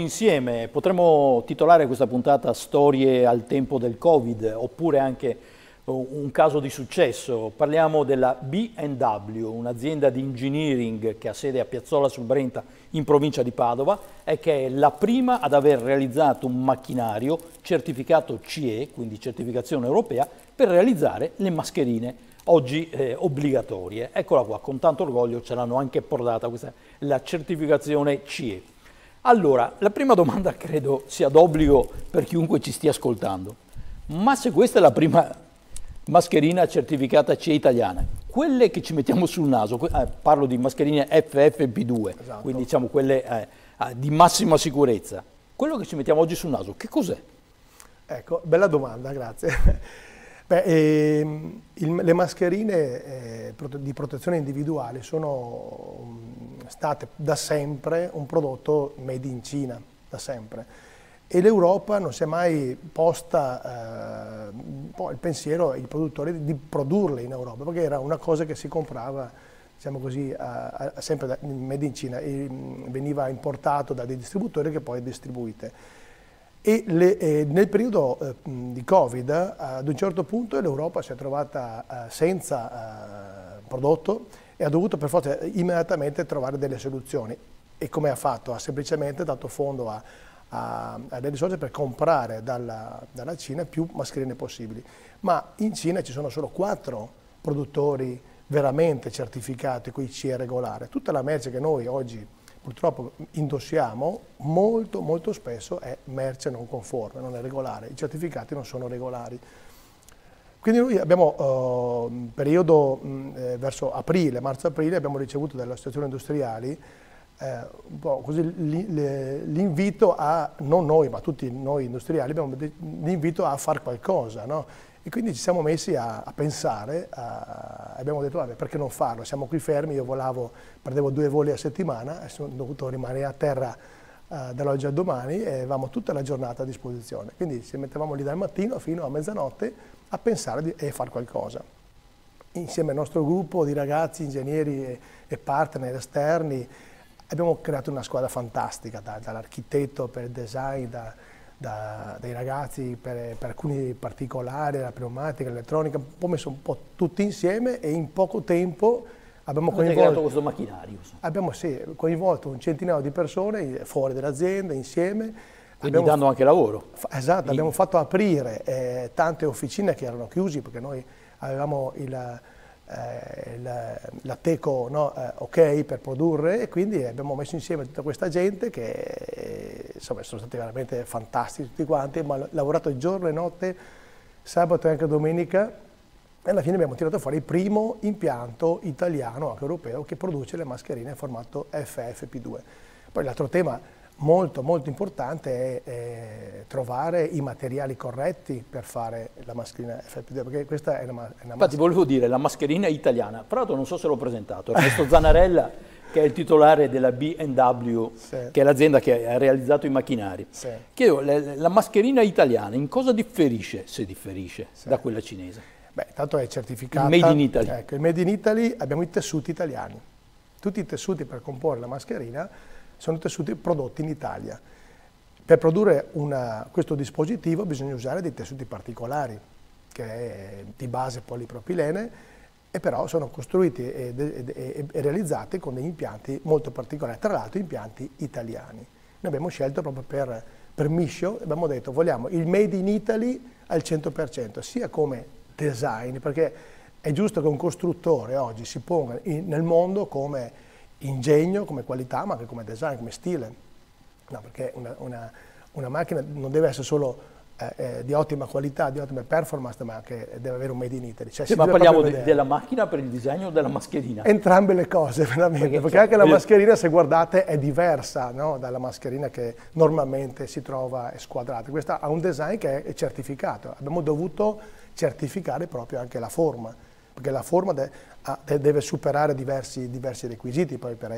insieme, potremmo titolare questa puntata Storie al tempo del Covid, oppure anche un caso di successo. Parliamo della B&W, un'azienda di engineering che ha sede a Piazzola sul Brenta in provincia di Padova e che è la prima ad aver realizzato un macchinario certificato CE, quindi certificazione europea, per realizzare le mascherine oggi obbligatorie. Eccola qua, con tanto orgoglio ce l'hanno anche portata questa, la certificazione CE. Allora, la prima domanda credo sia d'obbligo per chiunque ci stia ascoltando. Ma se questa è la prima mascherina certificata CE italiana, quelle che ci mettiamo sul naso, parlo di mascherine FFP2, esatto, quindi diciamo quelle di massima sicurezza, quello che ci mettiamo oggi sul naso, che cos'è? Ecco, bella domanda, grazie. Beh, le mascherine di protezione individuale sono state da sempre un prodotto made in Cina, da sempre. E l'Europa non si è mai posta il pensiero ai produttori di produrle in Europa, perché era una cosa che si comprava, diciamo così, sempre made in Cina, e veniva importato da dei distributori che poi distribuite. E nel periodo di Covid, ad un certo punto l'Europa si è trovata senza prodotto e ha dovuto per forza immediatamente trovare delle soluzioni. E come ha fatto? Ha semplicemente dato fondo a delle risorse per comprare dalla Cina più mascherine possibili. Ma in Cina ci sono solo 4 produttori veramente certificati con i CE regolare. Tutta la merce che noi oggi purtroppo indossiamo molto spesso è merce non conforme, non è regolare, i certificati non sono regolari. Quindi noi abbiamo periodo verso aprile, marzo-aprile, abbiamo ricevuto dalle associazioni industriali un po' così l'invito a, non noi ma tutti noi industriali, abbiamo l'invito a fare qualcosa, no? E quindi ci siamo messi a pensare, abbiamo detto vabbè, perché non farlo? Siamo qui fermi, io prendevo 2 voli a settimana e sono dovuto rimanere a terra dall'oggi al domani e avevamo tutta la giornata a disposizione. Quindi ci mettevamo lì dal mattino fino a mezzanotte a pensare e fare qualcosa. Insieme al nostro gruppo di ragazzi, ingegneri e partner esterni abbiamo creato una squadra fantastica, dall'architetto per il design, dai ragazzi per alcuni particolari, la pneumatica, l'elettronica, un po' messo un po' tutti insieme e in poco tempo abbiamo coinvolto questo macchinario. Abbiamo coinvolto un centinaio di persone fuori dall'azienda, insieme. Quindi dando anche lavoro. Esatto, abbiamo fatto aprire tante officine che erano chiuse perché noi avevamo la Teco ok per produrre e quindi abbiamo messo insieme tutta questa gente che insomma sono stati veramente fantastici tutti quanti, abbiamo lavorato giorno e notte, sabato e anche domenica e alla fine abbiamo tirato fuori il primo impianto italiano, anche europeo, che produce le mascherine in formato FFP2. Poi l'altro tema molto importante è trovare i materiali corretti per fare la mascherina FFP2, perché questa è una Infatti volevo dire, la mascherina italiana, tra l'altro non so se l'ho presentato, Ernesto Zanarella, che è il titolare della B&W, sì, che è l'azienda che ha realizzato i macchinari. Sì. Chiedo, la mascherina italiana in cosa differisce, se differisce, sì, da quella cinese? Beh, intanto è certificata. Il Made in Italy. Ecco, il Made in Italy abbiamo i tessuti italiani. Tutti i tessuti per comporre la mascherina sono tessuti prodotti in Italia. Per produrre questo dispositivo bisogna usare dei tessuti particolari, che è di base polipropilene, e però sono costruiti e realizzati con degli impianti molto particolari, tra l'altro impianti italiani. Noi abbiamo scelto proprio per Mission, abbiamo detto vogliamo il Made in Italy al 100%, sia come design, perché è giusto che un costruttore oggi si ponga nel mondo come ingegno, come qualità, ma anche come design, come stile. No, perché una macchina non deve essere solo di ottima qualità, di ottima performance, ma anche deve avere un made in Italy. Cioè, sì, ma parliamo della macchina per il disegno o della mascherina? Entrambe le cose, veramente, perché anche la mascherina, se guardate, è diversa, no, dalla mascherina che normalmente si trova squadrata. Questa ha un design che è certificato. Abbiamo dovuto certificare proprio anche la forma, perché la forma deve superare diversi requisiti poi per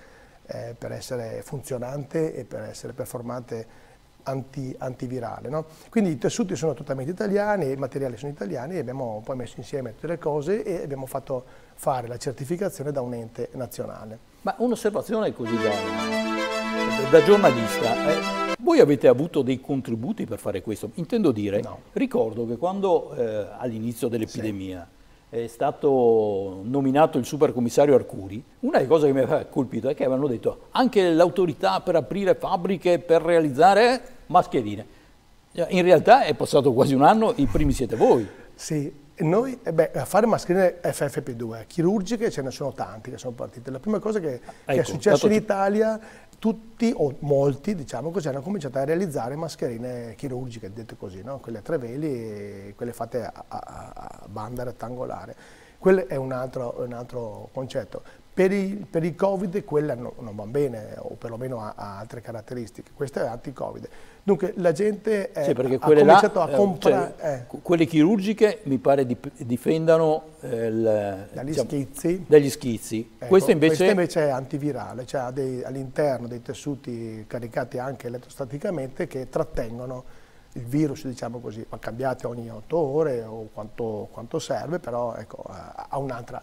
essere funzionante e per essere performante antivirale. No? Quindi i tessuti sono totalmente italiani, i materiali sono italiani e abbiamo poi messo insieme tutte le cose e abbiamo fatto fare la certificazione da un ente nazionale. Ma un'osservazione così da da giornalista, voi avete avuto dei contributi per fare questo? Intendo dire, No. ricordo che quando all'inizio dell'epidemia è stato nominato il supercommissario Arcuri, una delle cose che mi aveva colpito è che avevano detto anche l'autorità per aprire fabbriche per realizzare mascherine. In realtà è passato quasi un anno, i primi siete voi. Sì, noi a fare mascherine FFP2 chirurgiche ce ne sono tanti che sono partite. La prima cosa che è successo in Italia, tutti o molti, diciamo così, hanno cominciato a realizzare mascherine chirurgiche, dette così, no? Quelle a tre veli e quelle fatte a banda rettangolare. Quello è un altro concetto. Per il Covid quella non va bene, o perlomeno ha altre caratteristiche. Questa è anti-Covid. Dunque la gente sì, perché ha quelle cominciato là, a comprare... quelle chirurgiche mi pare difendano dagli schizzi. Ecco, questa invece è antivirale, cioè ha all'interno dei tessuti caricati anche elettrostaticamente che trattengono il virus, diciamo così, ma cambiati ogni 8 ore o quanto serve, però ecco, ha un'altra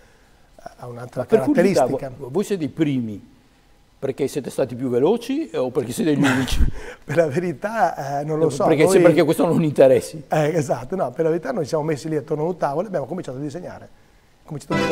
caratteristica. Voi siete i primi perché siete stati più veloci o perché siete gli unici? Per la verità non lo so. Perché noi... sembra che questo non interessi. Esatto, no, per la verità noi ci siamo messi lì attorno a un tavolo e abbiamo cominciato a disegnare. Cominciato a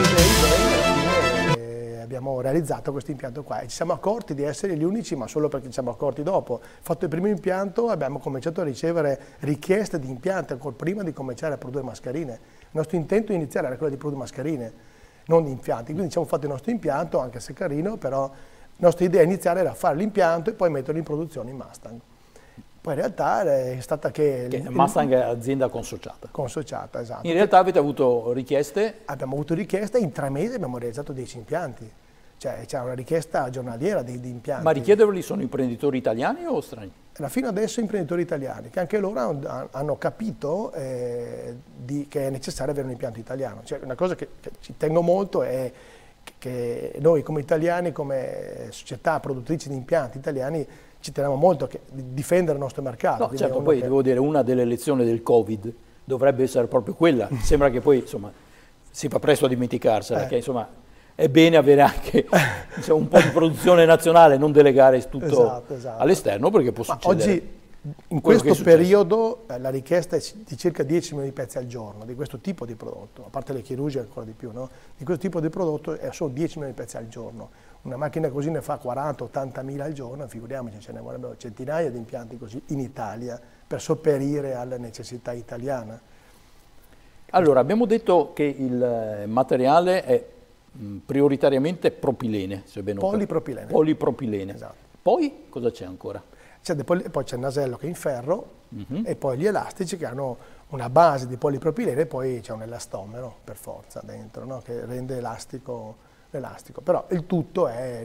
disegnare e abbiamo realizzato questo impianto qua. E ci siamo accorti di essere gli unici, ma solo perché ci siamo accorti dopo. Fatto il primo impianto abbiamo cominciato a ricevere richieste di impianti ancora prima di cominciare a produrre mascherine. Il nostro intento iniziale era quello di produrre mascherine, non di impianti. Quindi ci abbiamo fatto il nostro impianto, anche se carino, però la nostra idea iniziale era fare l'impianto e poi metterlo in produzione in Mustang. Poi in realtà è stata che Mustang è azienda consociata. Consociata, esatto. In realtà avete avuto richieste? Abbiamo avuto richieste, in 3 mesi abbiamo realizzato 10 impianti. Cioè c'è una richiesta giornaliera di impianti. Ma richiederli sono imprenditori italiani o stranieri? Fino adesso imprenditori italiani, che anche loro hanno capito che è necessario avere un impianto italiano. Cioè, una cosa che ci tengo molto è che noi come italiani, come società produttrici di impianti italiani, ci teniamo molto a difendere il nostro mercato. No, certo, poi devo dire, una delle lezioni del Covid dovrebbe essere proprio quella. Sembra che poi, insomma, si fa presto a dimenticarsela, che insomma è bene avere anche un po' di produzione nazionale, non delegare tutto esatto. all'esterno, perché può succedere. Oggi, in questo periodo, la richiesta è di circa 10 milioni di pezzi al giorno, di questo tipo di prodotto, a parte le chirurgie ancora di più, no? Di questo tipo di prodotto sono 10 milioni di pezzi al giorno. Una macchina così ne fa 40-80 mila al giorno, figuriamoci, ce ne vorrebbero centinaia di impianti così in Italia per sopperire alle necessità italiane. Allora, abbiamo detto che il materiale è prioritariamente propilene, se ben Polipropilene. Polipropilene. Esatto. Poi cosa c'è ancora? Poi c'è il nasello che è in ferro e poi gli elastici che hanno una base di polipropilene e poi c'è un elastomero per forza dentro, no? Che rende elastico l'elastico. Però il tutto è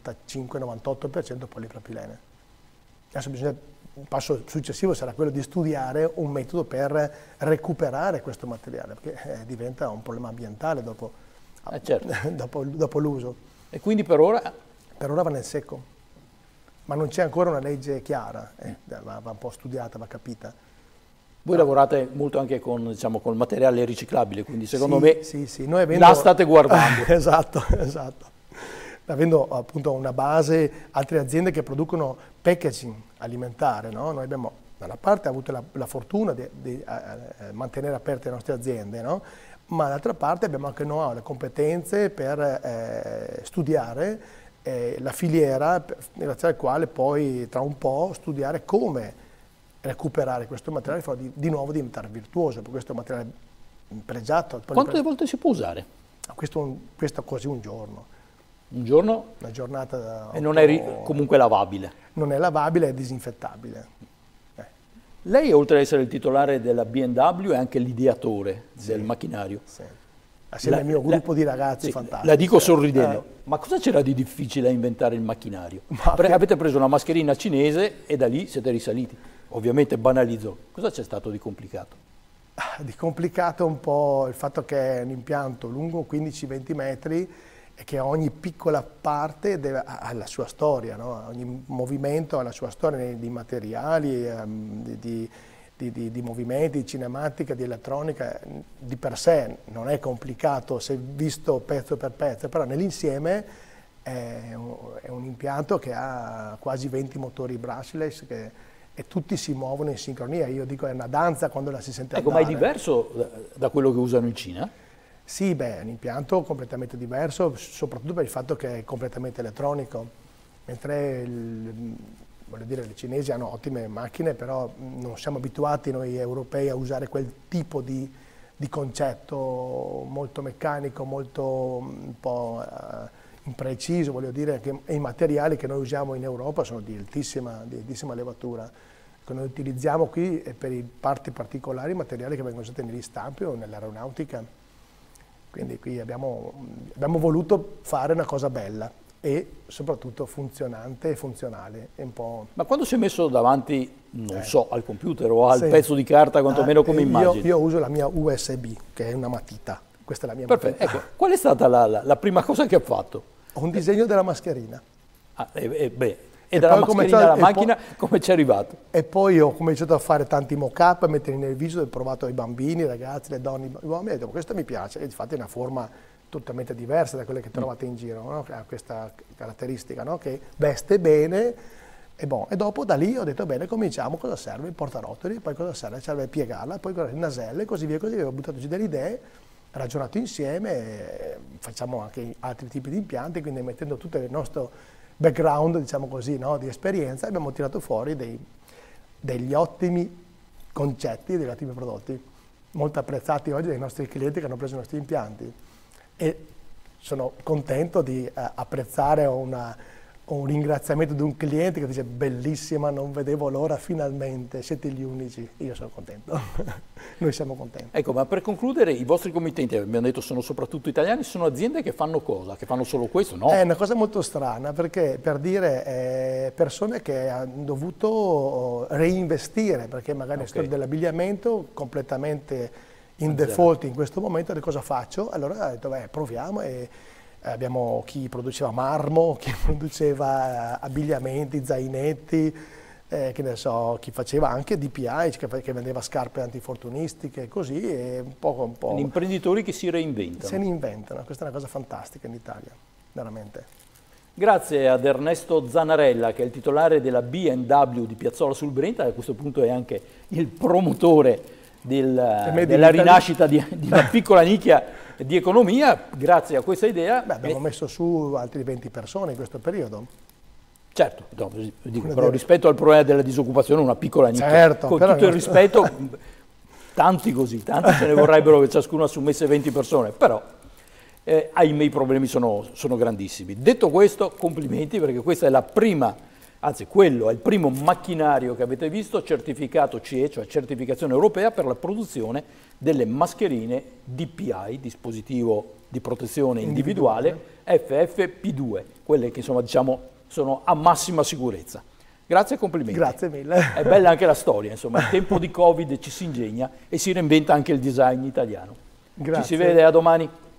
95-98% polipropilene. Adesso il passo successivo sarà quello di studiare un metodo per recuperare questo materiale, perché diventa un problema ambientale dopo, certo. dopo l'uso. E quindi per ora? Per ora va nel secco. Ma non c'è ancora una legge chiara, va un po' studiata, va capita. Voi lavorate molto anche con, diciamo, col materiale riciclabile, quindi secondo me sì. Noi avendo, la state guardando. Esatto. Avendo appunto una base, altre aziende che producono packaging alimentare, no? Noi abbiamo da una parte avuto la fortuna di mantenere aperte le nostre aziende, no? Ma dall'altra parte abbiamo anche know-how, le competenze per studiare la filiera, grazie al quale poi tra un po' studiare come recuperare questo materiale e di nuovo diventare virtuoso, perché questo è un materiale pregiato. Quante volte si può usare? Questo così un giorno. Un giorno? Una giornata. E non è comunque lavabile? Non è lavabile, è disinfettabile. Lei, oltre ad essere il titolare della B&W, è anche l'ideatore del macchinario. Sì. Assieme al mio gruppo di ragazzi fantastici. La dico sorridendo, ma cosa c'era di difficile a inventare il macchinario? Avete preso una mascherina cinese e da lì siete risaliti. Ovviamente banalizzo. Cosa c'è stato di complicato? Di complicato un po' il fatto che è un impianto lungo 15-20 metri e che ogni piccola parte ha la sua storia, no? Ogni movimento ha la sua storia di materiali, di movimenti, di cinematica, di elettronica. Di per sé non è complicato se visto pezzo per pezzo, però nell'insieme è un impianto che ha quasi 20 motori brushless e tutti si muovono in sincronia. Io dico è una danza quando la si sente andare. Ma è diverso da quello che usano in Cina? Sì, beh, è un impianto completamente diverso, soprattutto per il fatto che è completamente elettronico, mentre voglio dire, i cinesi hanno ottime macchine, però non siamo abituati noi europei a usare quel tipo di concetto molto meccanico, molto un po' impreciso, voglio dire che i materiali che noi usiamo in Europa sono di altissima levatura. Che noi utilizziamo qui per i parti particolari materiali che vengono usati negli stampi o nell'aeronautica. Quindi qui abbiamo voluto fare una cosa bella e soprattutto funzionante e funzionale. Ma quando si è messo davanti, non so, al computer o al pezzo di carta, quantomeno come immagine? Io uso la mia USB, che è una matita. Questa è la mia Perfetto. matita. Ecco, qual è stata la prima cosa che ha fatto? Ho un disegno della mascherina. E dalla mascherina alla macchina come ci è arrivato? E poi ho cominciato a fare tanti mock-up, a mettere nel viso, ho provato ai bambini, ai ragazzi, le donne, gli uomini, e ho detto questo mi piace, e infatti è una forma totalmente diversa da quelle che trovate in giro, no? Ha questa caratteristica, no? Che veste bene, e dopo da lì ho detto bene, cominciamo, cosa serve? Il portarotoli, poi cosa serve? Serve piegarla, poi il nasello e così via, ho buttato giù delle idee, ragionato insieme, facciamo anche altri tipi di impianti, quindi mettendo tutto il nostro background, diciamo così, no, di esperienza, abbiamo tirato fuori degli ottimi concetti, degli ottimi prodotti, molto apprezzati oggi dai nostri clienti che hanno preso i nostri impianti. E sono contento di apprezzare un ringraziamento di un cliente che dice bellissima, non vedevo l'ora, finalmente, siete gli unici. Io sono contento, noi siamo contenti. Ecco, ma per concludere, i vostri committenti, abbiamo detto, sono soprattutto italiani, sono aziende che fanno cosa? Che fanno solo questo? No? È una cosa molto strana, perché per dire persone che hanno dovuto reinvestire, perché magari nel settore dell'abbigliamento completamente in default in questo momento, cosa faccio? Allora ho detto, proviamo e abbiamo chi produceva marmo, chi produceva abbigliamenti, zainetti, che ne so, chi faceva anche DPI, che vendeva scarpe antifortunistiche, così, e un po'. Gli imprenditori che si reinventano. Se ne inventano, questa è una cosa fantastica in Italia, veramente. Grazie ad Ernesto Zanarella, che è il titolare della B&W di Piazzola sul Brenta, e a questo punto è anche il promotore della rinascita di una piccola nicchia di economia. Grazie a questa idea abbiamo messo su altri 20 persone in questo periodo. Certo, però rispetto al problema della disoccupazione, una piccola nicchia, con tutto il rispetto, tanti ce ne vorrebbero che ciascuno assumesse 20 persone, però ahimè i problemi sono grandissimi. Detto questo, complimenti, perché questa è la prima. Anzi, quello è il primo macchinario che avete visto certificato CE, cioè certificazione europea per la produzione delle mascherine DPI, dispositivo di protezione individuale, FFP2, quelle che insomma diciamo sono a massima sicurezza. Grazie e complimenti. Grazie mille. È bella anche la storia, insomma, il tempo di Covid ci si ingegna e si reinventa anche il design italiano. Grazie. Ci si vede, a domani.